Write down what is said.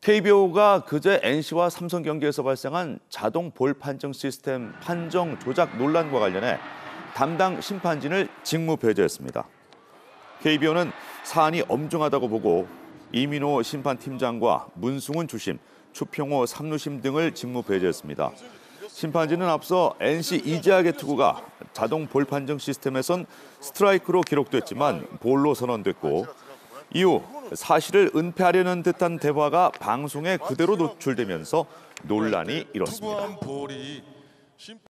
KBO가 그제 NC와 삼성 경기에서 발생한 자동 볼 판정 시스템 판정 조작 논란과 관련해 담당 심판진을 직무 배제했습니다. KBO는 사안이 엄중하다고 보고 이민호 심판팀장과 문승훈 주심, 추평호 삼루심 등을 직무 배제했습니다. 심판진은 앞서 NC 이재학의 투구가 자동 볼 판정 시스템에선 스트라이크로 기록됐지만 볼로 선언됐고 이후 사실을 은폐하려는 듯한 대화가 방송에 그대로 노출되면서 논란이 일었습니다.